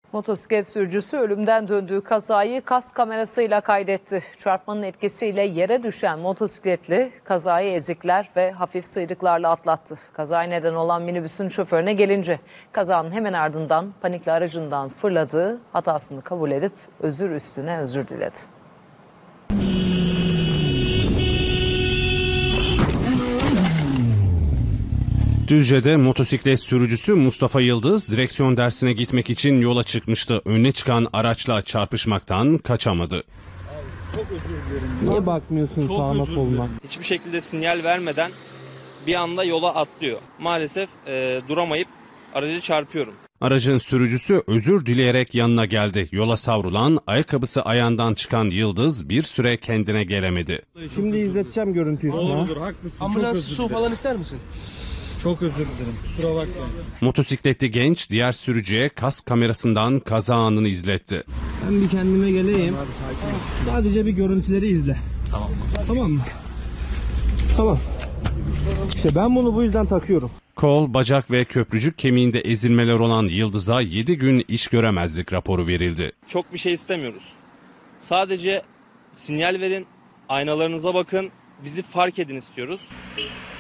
Motosiklet sürücüsü ölümden döndüğü kazayı kas kamerasıyla kaydetti. Çarpmanın etkisiyle yere düşen motosikletli kazayı ezikler ve hafif sıyrıklarla atlattı. Kazaya neden olan minibüsün şoförüne gelince kazanın hemen ardından panikle aracından fırladı, hatasını kabul edip özür üstüne özür diledi. Düzce'de motosiklet sürücüsü Mustafa Yıldız direksiyon dersine gitmek için yola çıkmıştı. Önüne çıkan araçla çarpışmaktan kaçamadı. Çok özür dilerim. Niye bakmıyorsun sağına soluna? Hiçbir şekilde sinyal vermeden bir anda yola atlıyor. Maalesef duramayıp aracı çarpıyorum. Aracın sürücüsü özür dileyerek yanına geldi. Yola savrulan, ayakkabısı ayağından çıkan Yıldız bir süre kendine gelemedi. Şimdi izleteceğim görüntüyü sana. Doğrudur, haklısın. Ambulans su falan ister misin? Çok özür dilerim. Kusura bakma. Motosikletli genç diğer sürücüye kas kamerasından kaza anını izletti. Ben bir kendime geleyim. Sadece bir görüntüleri izle. Tamam. Tamam mı? Tamam. İşte ben bunu bu yüzden takıyorum. Kol, bacak ve köprücük kemiğinde ezilmeler olan Yıldız'a 7 gün iş göremezlik raporu verildi. Çok bir şey istemiyoruz. Sadece sinyal verin, aynalarınıza bakın, bizi fark edin istiyoruz.